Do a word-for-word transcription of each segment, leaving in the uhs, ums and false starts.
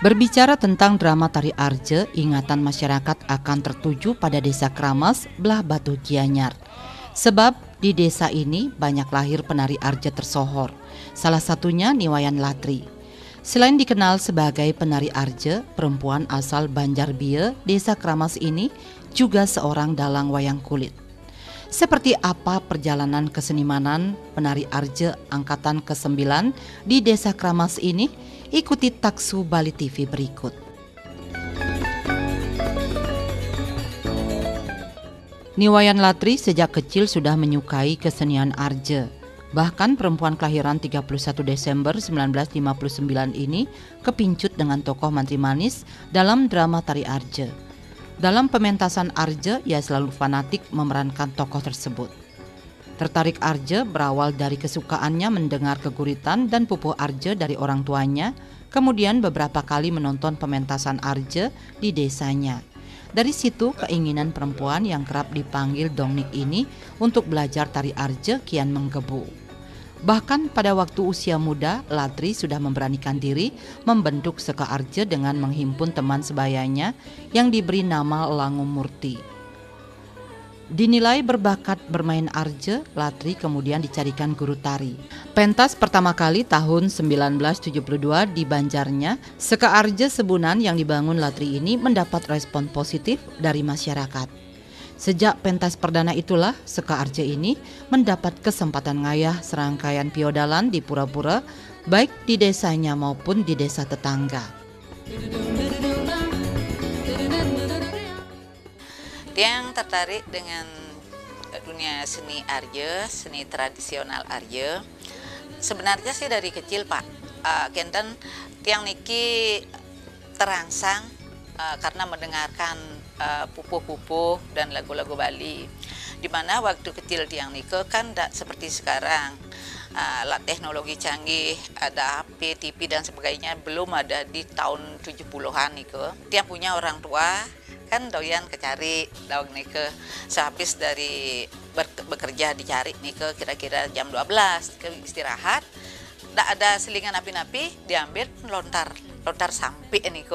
Berbicara tentang drama Tari Arje, ingatan masyarakat akan tertuju pada desa Kramas, belah Batu Gianyar. Sebab di desa ini banyak lahir penari Arje tersohor, salah satunya Niwayan Latri. Selain dikenal sebagai penari Arje, perempuan asal Banjarbie, desa Kramas ini juga seorang dalang wayang kulit. Seperti apa perjalanan kesenimanan penari Arje angkatan kesembilan di desa Kramas ini? Ikuti Taksu Bali T V berikut. Niwayan Latri sejak kecil sudah menyukai kesenian Arje. Bahkan perempuan kelahiran tiga puluh satu Desember seribu sembilan ratus lima puluh sembilan ini kepincut dengan tokoh Mantri Manis dalam drama Tari Arje. Dalam pementasan Arje, ia selalu fanatik memerankan tokoh tersebut. Tertarik Arje berawal dari kesukaannya mendengar keguritan dan pupuh Arje dari orang tuanya, kemudian beberapa kali menonton pementasan Arje di desanya. Dari situ keinginan perempuan yang kerap dipanggil Dongnik ini untuk belajar tari Arje kian menggebu. Bahkan pada waktu usia muda, Latri sudah memberanikan diri membentuk Seka Arje dengan menghimpun teman sebayanya yang diberi nama Langu Murti. Dinilai berbakat bermain Arje, Latri kemudian dicarikan guru tari. Pentas pertama kali tahun seribu sembilan ratus tujuh puluh dua di Banjarnya, Seka Arje Sebunan yang dibangun Latri ini mendapat respon positif dari masyarakat. Sejak pentas perdana itulah, Seka Arje ini mendapat kesempatan ngayah serangkaian piodalan di pura-pura, baik di desanya maupun di desa tetangga. Yang tertarik dengan dunia seni Arje, seni tradisional Arje, sebenarnya sih dari kecil Pak. Uh, Kenten tiang niki terangsang uh, karena mendengarkan uh, pupuh-pupuh dan lagu-lagu Bali. Dimana waktu kecil tiang nike kan tidak seperti sekarang. Uh, lah teknologi canggih, ada H P, T V dan sebagainya belum ada di tahun tujuh puluhan nike. Tiang punya orang tua kan doyan kecari daun nike, sehabis dari bekerja dicari nike kira-kira jam dua belas ke istirahat, tidak ada selingan api-api, diambil lontar lontar sampai nike,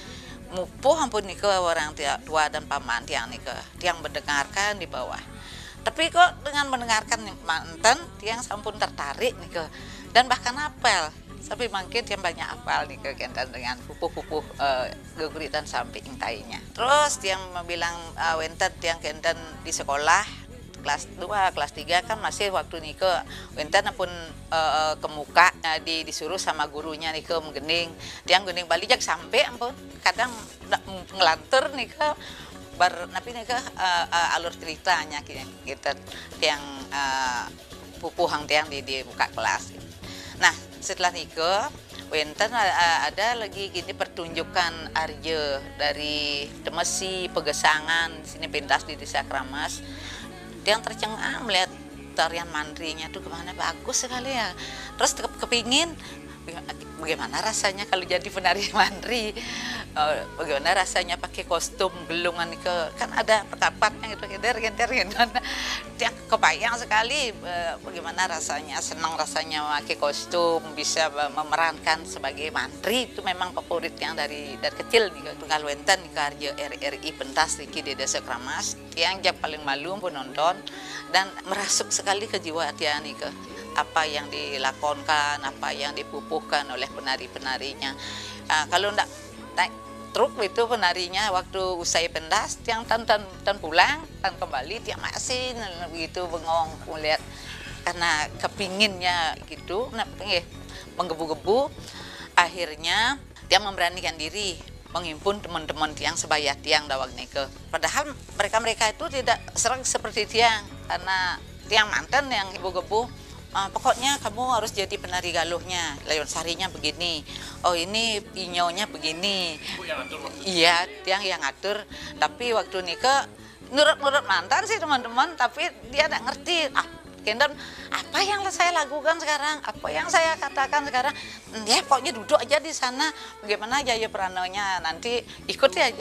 mupuh ampun nike orang tua dan paman tiang nike, tiang mendengarkan di bawah. Tapi kok dengan mendengarkan manten tiang sampun tertarik nike dan bahkan apel. Tapi mungkin yang banyak apal nih kegiatan dengan pupuh-pupuh uh, geguritan sampai intainya. Terus yang bilang uh, wenten yang kenten di sekolah kelas dua, kelas tiga kan masih waktu nih ke wenten pun uh, ke muka uh, di, disuruh sama gurunya nih ke menggening. Tiang gening Bali jak sampai ampun kadang ngelantur nih ke bar tapi nih ke uh, uh, alur ceritanya gitu yang uh, pupuhang tiang di, di buka kelas. Gitu. Nah, setelah nikah, wenten ada lagi gini pertunjukan Arje dari Temesi, Pegesangan, di sini pentas di desa Kramas. Yang tercengang melihat tarian mandrinya tuh kemana bagus sekali ya. Terus kepingin bagaimana rasanya kalau jadi penari mandri, bagaimana rasanya pakai kostum gelungan ke kan ada perkapatnya gitu geder geder gitu. Yang kebayang sekali bagaimana rasanya, senang rasanya pakai kostum, bisa memerankan sebagai mandri, itu memang favorit yang dari dari kecil nih tunggal wenten ke Arje R R I pentas di desa Kramas, yang jam paling malu pun nonton dan merasuk sekali ke jiwa hatian nih ke apa yang dilakonkan, apa yang dipupuhkan oleh penari-penarinya. Nah, kalau enggak naik truk itu penarinya waktu usai pentas, tiang tan tan tan pulang, tan kembali tiang masih begitu bengong melihat karena kepinginnya gitu, nah, menggebu-gebu. Akhirnya tiang memberanikan diri menghimpun teman-teman tiang sebaya tiang dawag nike. Padahal mereka-mereka itu tidak serang seperti tiang karena tiang mantan yang ibu-gebu. Uh, pokoknya kamu harus jadi penari galuhnya, layon sarinya begini, oh ini inyonya begini. Iya, tiang yang ngatur. Tapi waktu nikah nurut-nurut mantan sih teman-teman, tapi dia tidak ngerti. Ah, Kendon, apa yang saya lakukan sekarang? Apa yang saya katakan sekarang? Ya pokoknya duduk aja di sana. Bagaimana jaya peranonya nanti ikuti aja.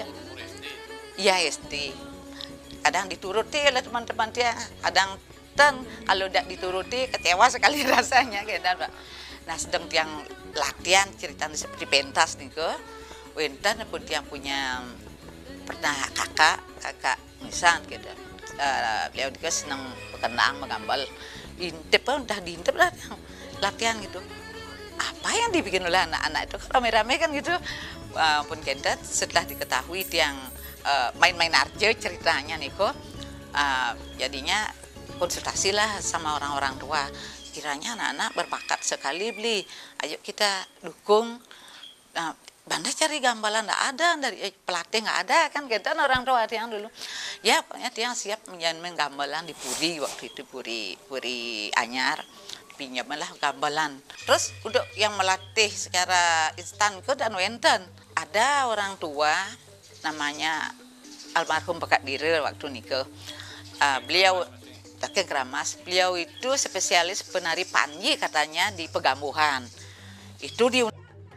Iya S D. Kadang dituruti oleh teman-teman dia, kadang dan kalau tidak dituruti kecewa sekali rasanya gitu Pak. Nah sedang tiang latihan cerita seperti pentas nih ke Wenten pun yang punya pernah kakak, kakak misal gitu. Uh, beliau juga senang berkenang, menggambal. Intip pun udah diintip lah latihan gitu. Apa yang dibikin oleh anak-anak itu rame-rame kan gitu. Uh, pun kita setelah diketahui yang uh, main-main arjo ceritanya nih kok. Uh, jadinya konsultasi lah sama orang-orang tua. Kiranya anak-anak berbakat sekali beli. Ayo kita dukung. Nah, Banda cari gambalan nggak ada dari eh, pelatih nggak ada kan kita orang tua yang dulu ya pokoknya dia siap menjamin gambalan di Puri waktu itu Puri Puri Anyar pinjamlah gambalan terus untuk yang melatih secara instan ke dan wenten ada orang tua namanya almarhum Pekat Diri waktu nikah uh, beliau Kakek Kramas beliau itu spesialis penari panji katanya di Pegambuhan itu di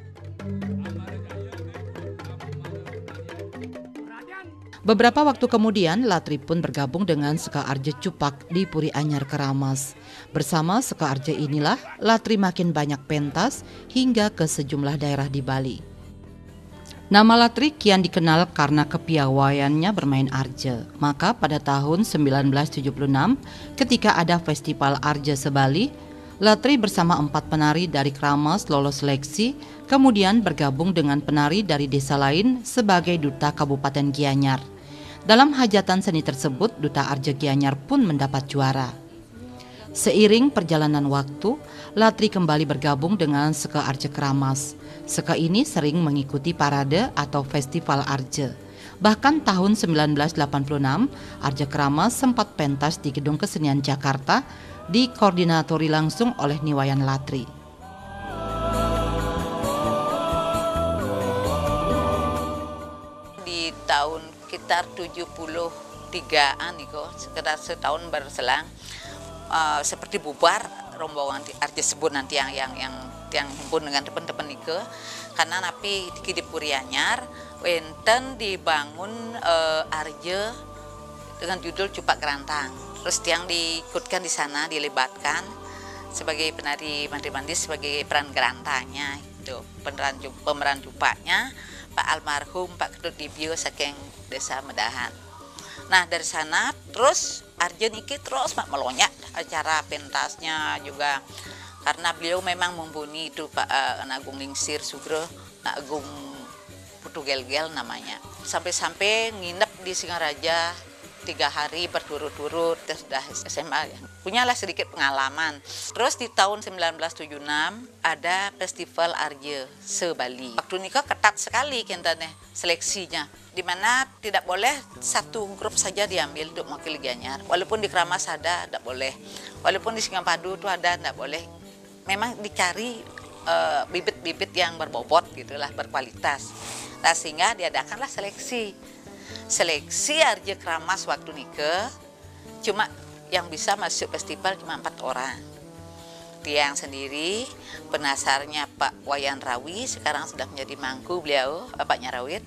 Beberapa waktu kemudian, Latri pun bergabung dengan Seka Arje Cupak di Puri Anyar Keramas. Bersama Seka Arje inilah, Latri makin banyak pentas hingga ke sejumlah daerah di Bali. Nama Latri kian dikenal karena kepiawaiannya bermain arje. Maka pada tahun sembilan belas tujuh puluh enam, ketika ada Festival Arje Sebali, Latri bersama empat penari dari Keramas lolos seleksi, kemudian bergabung dengan penari dari desa lain sebagai Duta Kabupaten Gianyar. Dalam hajatan seni tersebut, Duta Arje Gianyar pun mendapat juara. Seiring perjalanan waktu, Latri kembali bergabung dengan Seka Arje Keramas. Seka ini sering mengikuti parade atau festival Arje. Bahkan tahun sembilan belas delapan puluh enam, Arje Keramas sempat pentas di Gedung Kesenian Jakarta, dikoordinatori langsung oleh Niwayan Latri. Di tahun sekitar tujuh puluh tigaan nih kok, sekitar setahun berselang uh, seperti bubar rombongan Arje sebut nanti yang yang yang yang himpun dengan teman-teman nih karena napi di Puri Anyar wenten dibangun uh, Arje dengan judul Cupak Gerantang. Terus yang diikutkan di sana dilibatkan sebagai penari mandi-mandi sebagai peran gerantanya itu pemeran pemeran cupaknya Pak almarhum Pak Ketut Dibyo saking Desa Medahan. Nah dari sana terus Arje niki terus mak melonyak acara pentasnya juga karena beliau memang mumpuni itu Pak uh, Agung Lingsir Sugro Agung Putu Gel-Gel namanya sampai-sampai nginep di Singaraja tiga hari berturut-turut sudah S M A ya. Punyalah sedikit pengalaman. Terus di tahun sembilan belas tujuh puluh enam ada Festival Arje Sebali. Waktu nikah ketat sekali kentane seleksinya. Di mana tidak boleh satu grup saja diambil untuk mewakili Gianyar. Walaupun di Keramas ada, tidak boleh. Walaupun di Singapadu itu ada, tidak boleh. Memang dicari uh, bibit-bibit yang berbobot gitulah, berkualitas. Nah sehingga diadakanlah seleksi. Seleksi Arje Keramas waktu nikah cuma yang bisa masuk festival cuma empat orang. Tiang sendiri, penasarnya Pak Wayan Rawi, sekarang sudah menjadi mangku beliau, Bapaknya Rawit,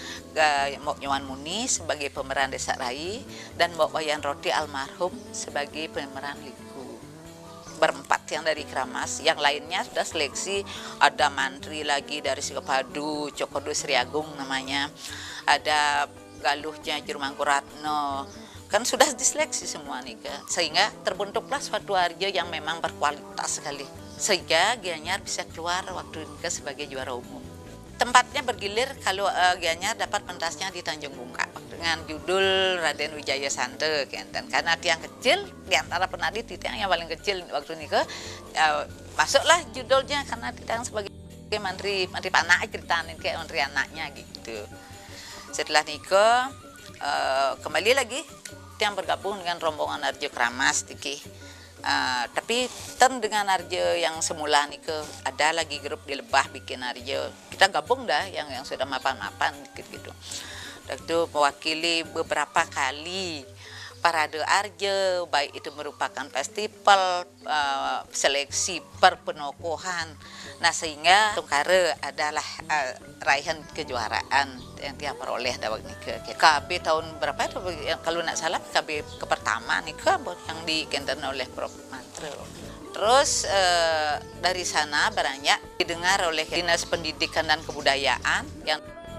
Mbok Nyowan Muni sebagai pemeran Desa Rai, dan Mbok Wayan Roti almarhum sebagai pemeran Liku. Berempat yang dari Keramas, yang lainnya sudah seleksi, ada mantri lagi dari Singapadu, Cokodo Sri Agung namanya, ada Galuhnya Jermangkuratno, kan sudah diseleksi semua nih ke, sehingga terbentuklah suatu arje yang memang berkualitas sekali, sehingga Gianyar bisa keluar waktu nikah sebagai juara umum. Tempatnya bergilir kalau uh, Gianyar dapat pentasnya di Tanjung Bungka dengan judul Raden Wijaya Sante, dan karena tiang kecil di antara penari tiang yang paling kecil waktu nikah, uh, masuklah judulnya karena tiang sebagai mantri mantri panak ceritain kayak mantri anaknya gitu. Setelah nikah uh, kembali lagi yang bergabung dengan rombongan Arje Keramas Tiki. Uh, tapi ten dengan Arje yang semula nikah ada lagi grup di Lebah bikin Arje. Kita gabung dah yang yang sudah mapan-mapan gitu gitu. Dan itu mewakili beberapa kali parade Arje, baik itu merupakan festival, uh, seleksi perpenokohan. Nah sehingga Tungkare adalah uh, raihan kejuaraan yang dia peroleh dawak nikah. K B tahun berapa itu kalau nak salah K B ke pertama nikah yang dikenten oleh Prof Mantre. Terus uh, dari sana beranjak didengar oleh Dinas Pendidikan dan Kebudayaan yang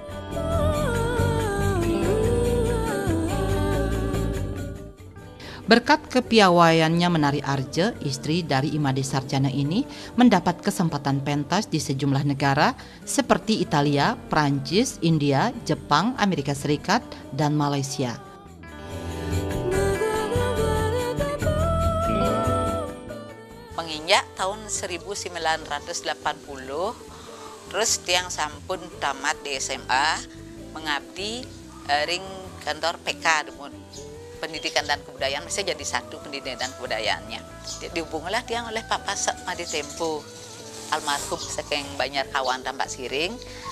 Berkat kepiawaiannya menari arje, istri dari Imade Sarjana ini mendapat kesempatan pentas di sejumlah negara seperti Italia, Prancis, India, Jepang, Amerika Serikat, dan Malaysia. Menginjak tahun seribu sembilan ratus delapan puluh, terus tiang sampun tamat di S M A, mengabdi eh, ring kantor P K demun. Pendidikan dan Kebudayaan, bisa jadi satu pendidikan dan kebudayaannya. Dihubungilah tiang oleh Pak Pasak Madi Tempo, almarhum saking banyak kawan tambak siring,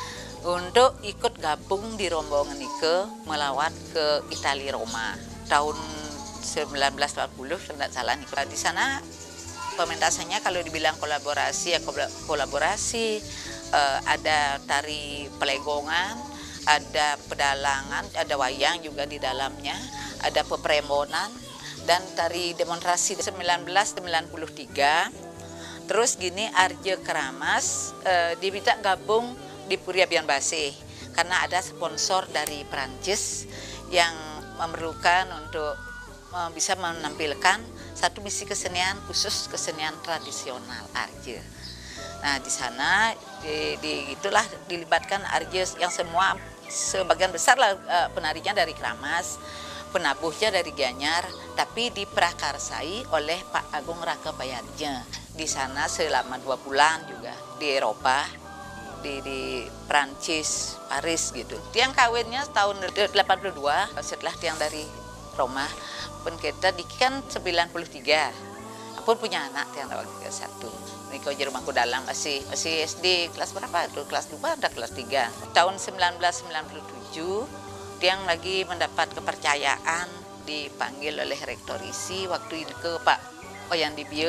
untuk ikut gabung di rombongan itu melawat ke Italia Roma tahun seribu sembilan ratus delapan puluh, tidak salah nih. Di sana pementasannya kalau dibilang kolaborasi ya kolaborasi, eh, ada tari pelegongan, ada pedalangan, ada wayang juga di dalamnya, ada pepremonan, dan tari demonstrasi seribu sembilan ratus sembilan puluh tiga. Terus gini Arje Keramas eh, diminta gabung di Puria Bian Basih karena ada sponsor dari Prancis yang memerlukan untuk eh, bisa menampilkan satu misi kesenian khusus kesenian tradisional Arje. Nah di sana di, di itulah dilibatkan Arje yang semua sebagian besar lah eh, penarinya dari Keramas, penabuhnya dari Gianyar, tapi diprakarsai oleh Pak Agung Raka Bayarja. Di sana selama dua bulan juga di Eropa, di, di Prancis, Paris gitu. Tiang kawinnya tahun delapan puluh dua, setelah tiang dari Roma, pun kita dikan sembilan puluh tiga. Pun punya anak tiang tahun tiga puluh satu. Niko di rumahku dalam masih masih S D kelas berapa itu? Kelas dua ada kelas tiga. Tahun seribu sembilan ratus sembilan puluh tujuh tiang lagi mendapat kepercayaan dipanggil oleh rektor isi waktu itu ke Pak Oyan Dibio,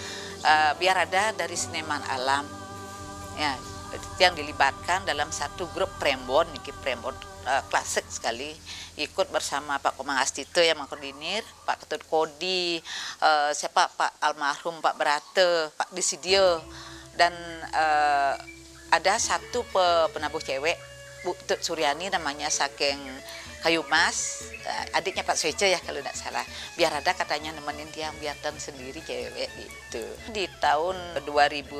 uh, biar ada dari seniman alam ya yang dilibatkan dalam satu grup prembon, niki prembon uh, klasik sekali, ikut bersama Pak Komang Astito yang mengkoordinir, Pak Ketut Kodi, uh, siapa Pak almarhum Pak Berate, Pak Desidio, dan uh, ada satu pe penabuh cewek Bu Tut Suryani namanya saking Kayu Mas, adiknya Pak Swece ya kalau tidak salah. Biar ada katanya nemenin tiang biatan sendiri cewek gitu. Di tahun dua ribu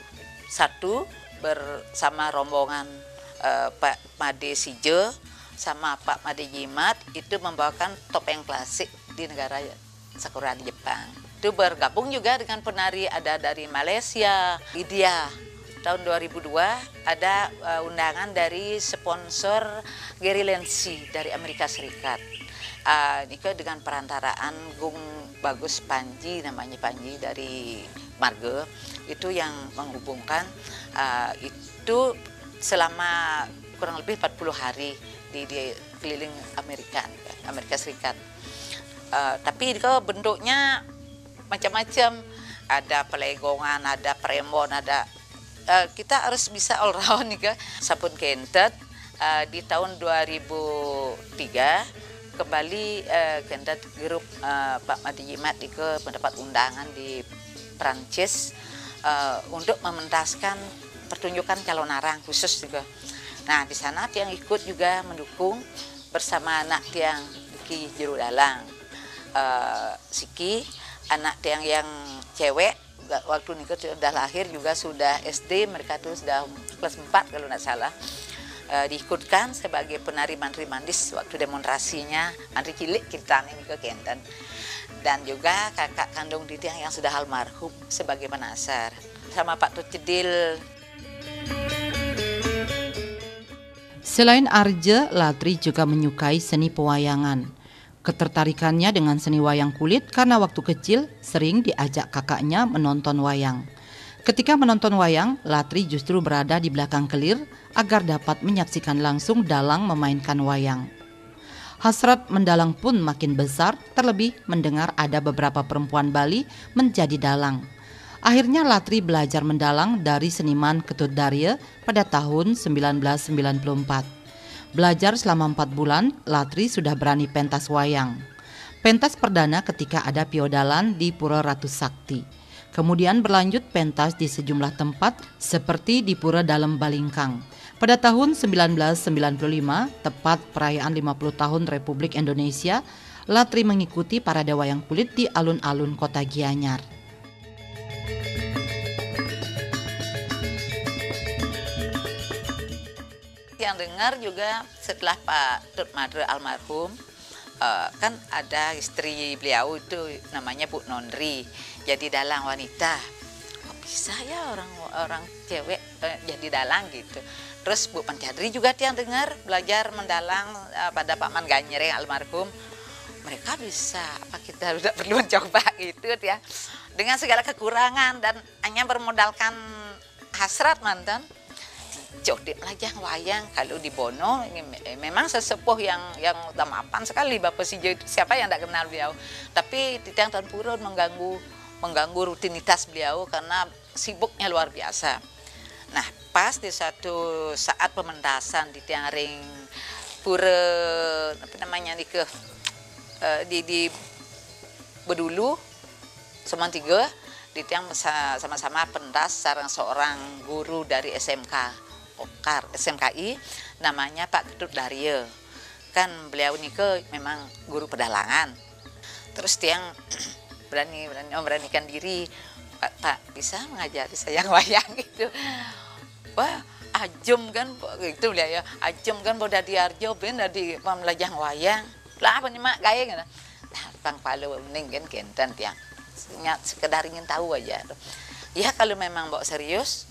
satu bersama rombongan eh, Pak Made Sijo sama Pak Made Jimat itu membawakan topeng klasik di negara Sakura di Jepang. Itu bergabung juga dengan penari ada dari Malaysia, India. Tahun dua ribu dua ada uh, undangan dari sponsor Gary Lensi dari Amerika Serikat. Uh, ini dengan perantaraan Gung Bagus Panji, namanya Panji dari Marge, itu yang menghubungkan uh, itu selama kurang lebih empat puluh hari di, di keliling Amerika, Amerika Serikat. Uh, tapi itu bentuknya macam-macam, ada pelegongan, ada premon, ada Uh, kita harus bisa all round nih, sapun kentet uh, di tahun dua ribu tiga kembali uh, kentet grup uh, Pak Made Jimat itu mendapat undangan di Prancis uh, untuk mementaskan pertunjukan calon arang khusus juga. Nah di sana tiang ikut juga mendukung bersama anak tiang Ki Jero Dalang, uh, Siki, anak tiang yang cewek. Waktu nikah sudah lahir juga sudah S D, mereka tuh sudah kelas empat kalau tidak salah, e, diikutkan sebagai penari mantri mandis waktu demonstrasinya mantri cilik kita ini ke Kenten, dan juga kakak kandung Ditiang yang sudah almarhum sebagai penasar sama Pak Tut Cedil. Selain Arje, Latri juga menyukai seni pewayangan. Ketertarikannya dengan seni wayang kulit karena waktu kecil sering diajak kakaknya menonton wayang. Ketika menonton wayang, Latri justru berada di belakang kelir agar dapat menyaksikan langsung dalang memainkan wayang. Hasrat mendalang pun makin besar, terlebih mendengar ada beberapa perempuan Bali menjadi dalang. Akhirnya Latri belajar mendalang dari seniman Ketut Darye pada tahun seribu sembilan ratus sembilan puluh empat. Belajar selama empat bulan, Latri sudah berani pentas wayang. Pentas perdana ketika ada piodalan di Pura Ratu Sakti. Kemudian berlanjut pentas di sejumlah tempat seperti di Pura Dalem Balingkang. Pada tahun seribu sembilan ratus sembilan puluh lima, tepat perayaan lima puluh tahun Republik Indonesia, Latri mengikuti parade wayang kulit di alun-alun kota Gianyar. Yang dengar juga setelah Pak Tut Madre almarhum, uh, kan ada istri beliau itu namanya Bu Nondri, jadi dalang wanita. Kok bisa ya orang orang cewek uh, jadi dalang gitu. Terus Bu Pancadri juga yang dengar belajar mendalang uh, pada Pak Man Ganyere almarhum. Mereka bisa, apa kita udah perlu mencoba gitu ya. Dengan segala kekurangan dan hanya bermodalkan hasrat mantan. Jodip aja wayang kalau di Bono ini memang sesepuh yang yang tamapan sekali Bapak Sijo itu, siapa yang tidak kenal beliau, tapi Titiang Tan Purun mengganggu mengganggu rutinitas beliau karena sibuknya luar biasa. Nah pas di satu saat pementasan di Tiang Ring Pura apa namanya di ke uh, di di Bedulu Semantiga di Tiang sama-sama pentas sarang seorang guru dari S M K Okar, S M K I, namanya Pak Ketut Darye. Kan beliau ini ke memang guru pedalangan. Terus Tiang berani berani memberanikan diri, Pak, Pak bisa mengajari saya wayang gitu. Wah, ajem kan gitu beliau ya. Ajem kan boda di Arjo ben dari pembelajaran wayang. Lah apa nih mak gaya gitu. Nah, Bang Palu ning kan kenten Tiang. Sekedar ingin tahu aja. Ya kalau memang mbok serius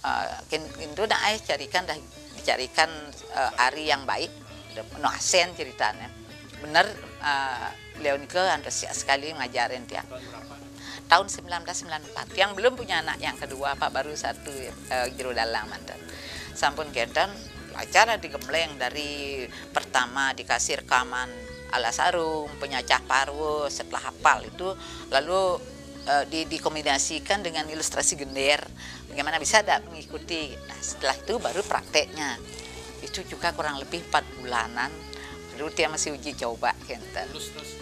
itu dah ay carikan dah dicarikan uh, ari yang baik, no asen ceritanya. Bener uh, beliau ini ke antusias sekali ngajarin Tiang. Tahun seribu sembilan ratus sembilan puluh empat, yang belum punya anak yang kedua, Pak baru satu uh, juru dalang mantan. Sampun kenten acara digembleng dari pertama dikasih rekaman ala sarung, penyacah parwo, setelah hafal itu lalu uh, di, dikombinasikan dengan ilustrasi gender. Bagaimana bisa ada mengikuti. Nah setelah itu baru prakteknya. Itu juga kurang lebih empat bulanan. Lalu dia masih uji coba kenten. Terus terus.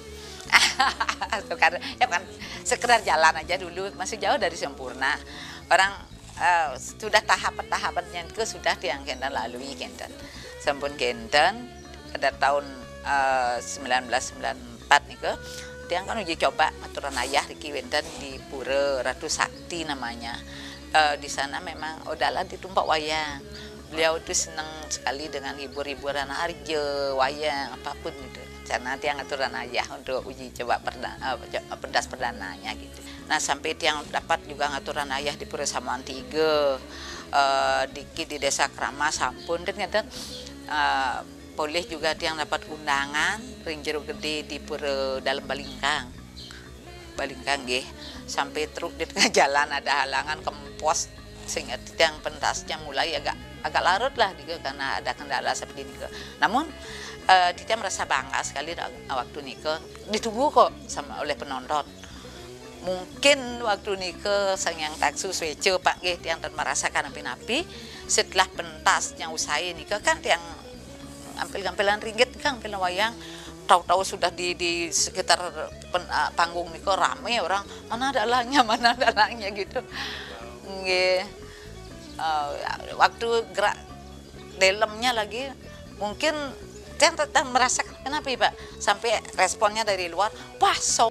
Karena ya kan sekedar jalan aja dulu, masih jauh dari sempurna. Orang uh, sudah tahap-tahapannya itu sudah yang kenten lalui kenten. Sampun kenten pada tahun uh, seribu sembilan ratus sembilan puluh empat nih ke dia kan uji coba aturan ayah di Kiwenten di Pura Ratu Sakti namanya. Uh, di sana memang odalan ditumpak wayang. Beliau itu senang sekali dengan hibur-hiburan arje, wayang, apapun itu. Karena dia ngaturan ayah untuk uji coba perdana, uh, pentas perdananya gitu. Nah sampai dia dapat juga ngaturan ayah di Pura Samuan Tiga, uh, di, di Desa Krama Sampun, dan ternyata uh, boleh juga dia dapat undangan ring jeruk gede di Pura dalam Balingkang. Balingkang nggih. Sampai truk di tengah jalan ada halangan kempos sehingga yang pentasnya mulai agak agak larut lah juga karena ada kendala seperti ini. Namun uh, Titiang merasa bangga sekali waktu nike ditunggu kok sama oleh penonton. Mungkin waktu nike sang yang taksu swece Pak nggih Tiang dan merasakan api-api setelah pentasnya usai nike kan Tiang ampil-ampilan ringgit kan ampil wayang. Tahu-tahu sudah di, di sekitar pen, uh, panggung nih kok rame orang, mana dalangnya, mana dalangnya gitu. Nge, uh, waktu gerak dalamnya lagi, mungkin saya tetap merasakan kenapa Pak, sampai responnya dari luar, wah so.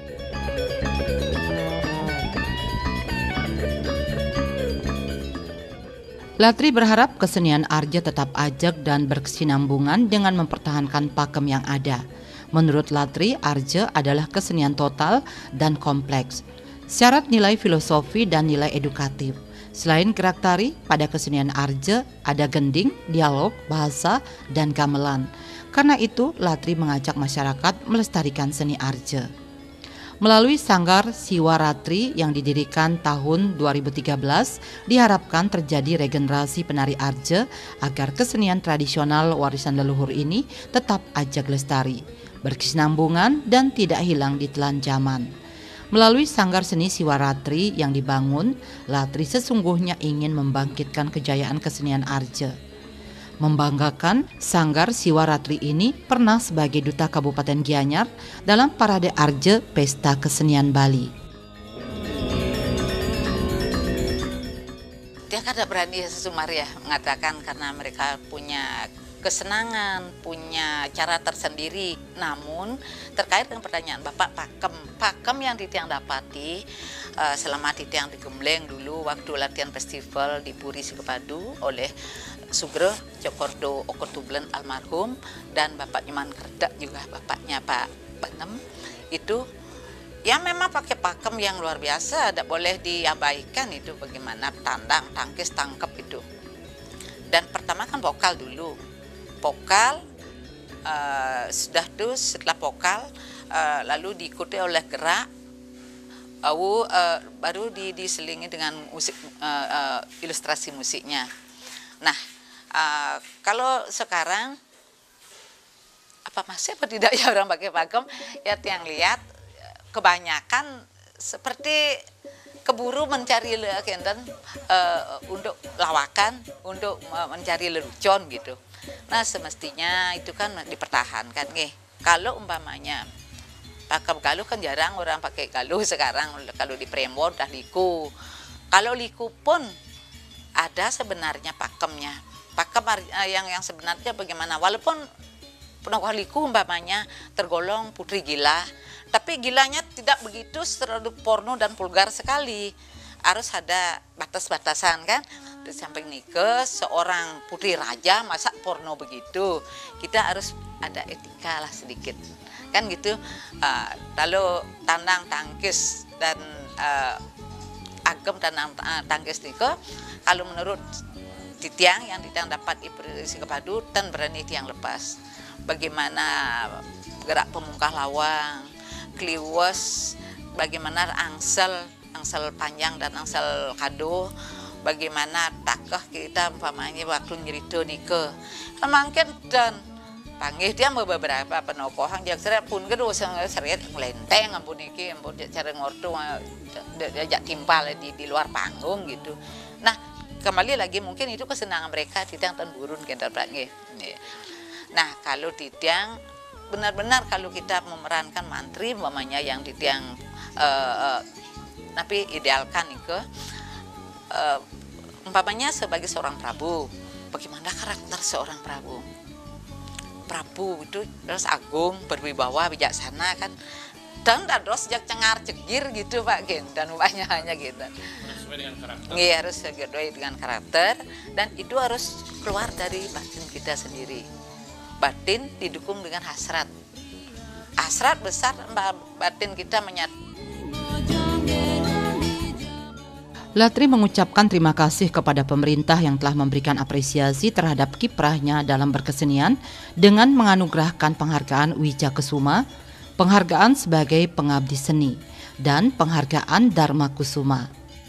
Latri berharap kesenian Arje tetap ajak dan berkesinambungan dengan mempertahankan pakem yang ada. Menurut Latri, Arje adalah kesenian total dan kompleks, syarat nilai filosofi dan nilai edukatif. Selain gerak tari, pada kesenian Arje ada gending, dialog, bahasa, dan gamelan. Karena itu, Latri mengajak masyarakat melestarikan seni Arje. Melalui Sanggar Siwa Ratri yang didirikan tahun dua ribu tiga belas, diharapkan terjadi regenerasi penari Arje agar kesenian tradisional warisan leluhur ini tetap ajak lestari, berkesinambungan dan tidak hilang di telan zaman. Melalui Sanggar Seni Siwa Ratri yang dibangun, Latri sesungguhnya ingin membangkitkan kejayaan kesenian Arje. Membanggakan, Sanggar Siwa Ratri ini pernah sebagai duta Kabupaten Gianyar dalam Parade Arje Pesta Kesenian Bali. Dia kan berani sesumar ya mengatakan karena mereka punya kesenangan, punya cara tersendiri. Namun terkait dengan pertanyaan Bapak pakem, pakem yang Titiang dapati uh, selama Titiang di Gembleng dulu waktu latihan festival di Puri Sikepadu oleh Sugro Cokordo Okotublen almarhum dan Bapak Nyoman Kerdak juga bapaknya Pak Banem itu ya memang pakai pakem yang luar biasa, tidak boleh diabaikan itu bagaimana tandang, tangkis, tangkep itu. Dan pertama kan vokal dulu, vokal uh, sudah tuh setelah vokal uh, lalu diikuti oleh gerak, uh, uh, baru di, diselingi dengan musik uh, uh, ilustrasi musiknya. Nah uh, kalau sekarang apa masih apa tidak ya orang pakai pakem ya yang lihat kebanyakan seperti keburu mencari kenten uh, untuk lawakan, untuk uh, mencari lelucon gitu. Nah semestinya itu kan dipertahankan nih. Kalau umpamanya pakem galuh kan jarang orang pakai galuh sekarang. Kalau di Prembon dah liku. Kalau liku pun ada sebenarnya pakemnya. Pakem uh, yang yang sebenarnya bagaimana? Walaupun penokah liku umpamanya tergolong putri gila, tapi gilanya tidak begitu terlalu porno dan vulgar sekali. Harus ada batas-batasan kan. Di samping nikah seorang putri raja masa porno begitu. Kita harus ada etika lah sedikit. Kan gitu. Uh, lalu tandang tangkis dan uh, agem tandang tangkis nikah kalau menurut Titiang yang Titiang dapat di Sikepadu dan berani Titiang lepas. Bagaimana gerak pemungkah lawang, kliwes, bagaimana angsel, angsel panjang dan angsel kado, bagaimana takah kita umpamanya waktu nyerita nikah. Kan mungkin dan panggil dia beberapa penokohan yang seret pun kedua seret ngelenteng ampun iki ampun cara ngortu diajak timpal di di luar panggung gitu. Nah, kembali lagi mungkin itu kesenangan mereka Titiang tan burun kental panggil. Nah, kalau Titiang benar-benar kalau kita memerankan mantri umpamanya yang Titiang uh, uh, tapi idealkan itu uh, umpamanya sebagai seorang Prabu, bagaimana karakter seorang Prabu? Prabu itu terus agung, berwibawa, bijaksana kan, dan terus sejak cengar cegir gitu Pak Gen, dan umpamanya hanya gitu. Sesuai dengan karakter. Iya, harus sesuai dengan karakter dan itu harus keluar dari batin kita sendiri. Batin didukung dengan hasrat. Hasrat besar batin kita menyatu. Latri mengucapkan terima kasih kepada pemerintah yang telah memberikan apresiasi terhadap kiprahnya dalam berkesenian dengan menganugerahkan penghargaan Wija Kesuma, penghargaan sebagai pengabdi seni, dan penghargaan Dharma Kusuma.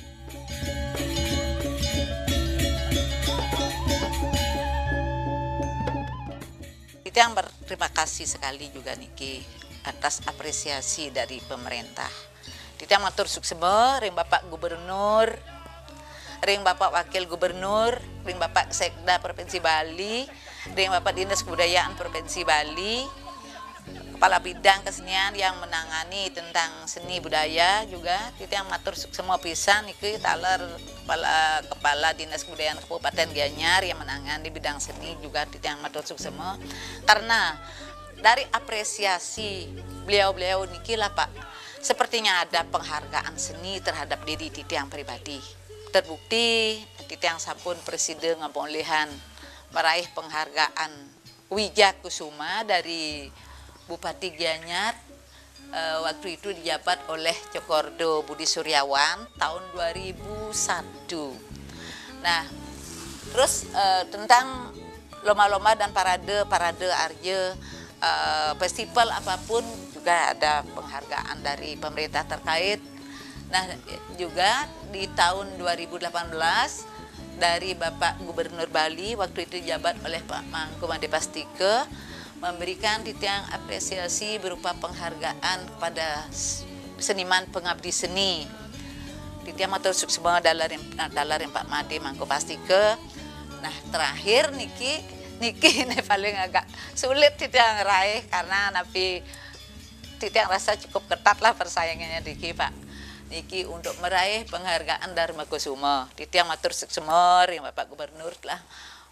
Yang berterima kasih sekali juga Niki atas apresiasi dari pemerintah. Kita matur suksema ring Bapak Gubernur, ring Bapak Wakil Gubernur, ring Bapak Sekda Provinsi Bali, ring Bapak Dinas Kebudayaan Provinsi Bali, Kepala Bidang Kesenian yang menangani tentang seni budaya juga. Kita yang matur suksema pisan Niki taler Kepala Kepala Dinas Kebudayaan Kabupaten Gianyar yang menangani bidang seni juga Titiang matur suksema karena dari apresiasi beliau-beliau niki lah Pak, sepertinya ada penghargaan seni terhadap diri Titiang pribadi. Terbukti Titiang sampun presiden ngabolehan meraih penghargaan Wija Kusuma dari Bupati Gianyar. Uh, waktu itu dijabat oleh Cokordo Budi Suryawan tahun dua ribu satu. Nah, terus uh, tentang lomba-lomba dan parade-parade arje, uh, festival apapun juga ada penghargaan dari pemerintah terkait. Nah, juga di tahun dua ribu delapan belas dari Bapak Gubernur Bali waktu itu dijabat oleh Pak Mangku Made Pastike memberikan Titiang apresiasi berupa penghargaan kepada seniman pengabdi seni. Titiang matur suksema dalarin dalarin Pak Made Mangku Pastike. Nah, terakhir niki niki ini paling agak sulit Titiang raih karena napi Titiang rasa cukup ketat lah persaingannya niki Pak. Niki untuk meraih penghargaan Dharma Kusuma. Titiang matur suksema ring Bapak Gubernur lah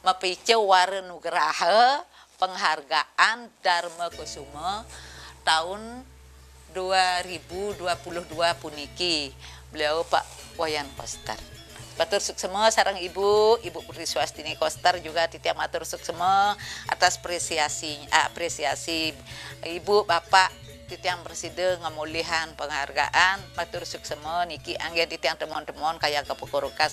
Mapice Wara Nugraha penghargaan Dharma Kusuma tahun dua ribu dua puluh dua puniki. Beliau Pak Wayan Koster. Matur suksema sareng Ibu, Ibu Putri Swastini Koster juga titiang matur suksema atas apresiasi apresiasi Ibu Bapak titiang presiden ngamulihan penghargaan matur suksema niki anggen titiang temuan-temuan kaya kepukurukas.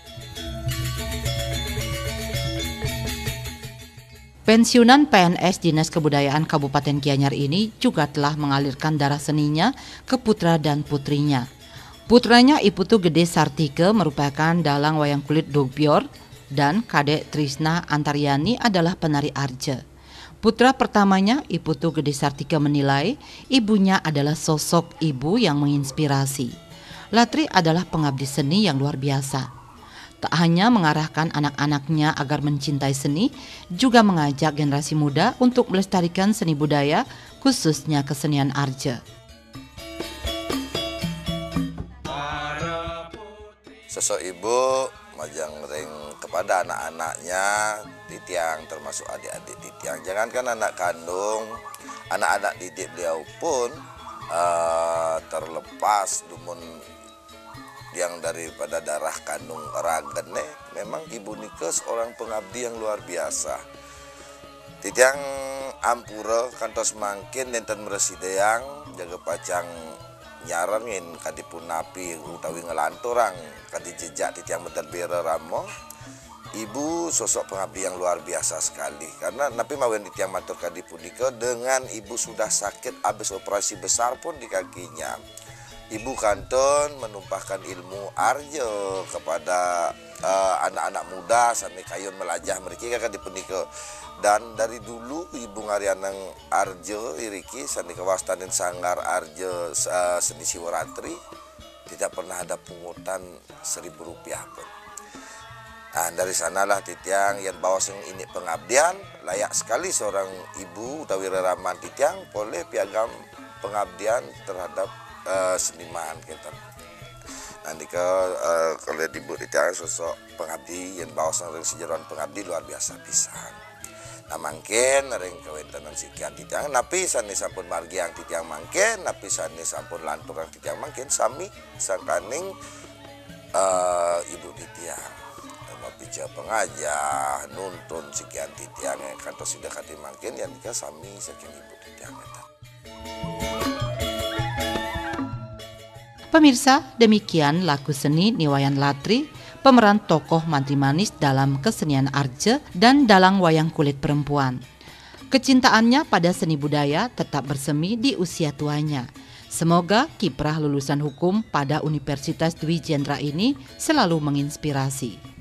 Pensiunan P N S Dinas Kebudayaan Kabupaten Gianyar ini juga telah mengalirkan darah seninya ke putra dan putrinya. Putranya Iputu Gede Sartike merupakan dalang wayang kulit Dogbior dan Kadek Trisna Antaryani adalah penari arje. Putra pertamanya Iputu Gede Sartike menilai ibunya adalah sosok ibu yang menginspirasi. Latri adalah pengabdi seni yang luar biasa. Tak hanya mengarahkan anak-anaknya agar mencintai seni, juga mengajak generasi muda untuk melestarikan seni budaya, khususnya kesenian arje. Sosok ibu majang ring kepada anak-anaknya, titiang termasuk adik-adik titiang. Jangankan anak kandung, anak-anak didik beliau pun uh, terlepas dumun yang daripada darah kandung ragene, memang Ibu Nike seorang pengabdi yang luar biasa. Titiang ampura kantos mangkin nenten meresideang jaga pacang nyarengin kadipun napi utawi ngelanturang kadi jejak titiang medal bera ramo. Ibu sosok pengabdi yang luar biasa sekali karena napi mawen titiang matur kadipun Nike dengan ibu sudah sakit habis operasi besar pun di kakinya. Ibu kanton menumpahkan ilmu arje kepada anak-anak uh, muda sampai kayun melajah mereka kan dipunike. Dan dari dulu ibu ngarianang arje iriki sampai kewastanin sanggar arje uh, seni siwaratri tidak pernah ada pungutan seribu rupiah pun. Nah, dari sanalah titiang yang bawa sing ini pengabdian layak sekali seorang ibu utawi reraman titiang boleh piagam pengabdian terhadap Uh, seniman kita. Nanti ke uh, kalau dibu titiang sosok pengabdi yang bawa sang sejarah pengabdi luar biasa pisan. Nah mangken ring kawentanan sikian titiang napi sani sampun margiang titiang mangken napi sani sampun lanturang titiang mangken sami sangkaning uh, ibu titiang mapica pengajah nuntun sikian titiang yang kantos sudah kati mangken yang nika sami saking ibu titiang eta. Pemirsa, demikian laku seni Niwayan Latri, pemeran tokoh Mantri Manis dalam kesenian arje dan dalang wayang kulit perempuan. Kecintaannya pada seni budaya tetap bersemi di usia tuanya. Semoga kiprah lulusan hukum pada Universitas Dwi Jendra ini selalu menginspirasi.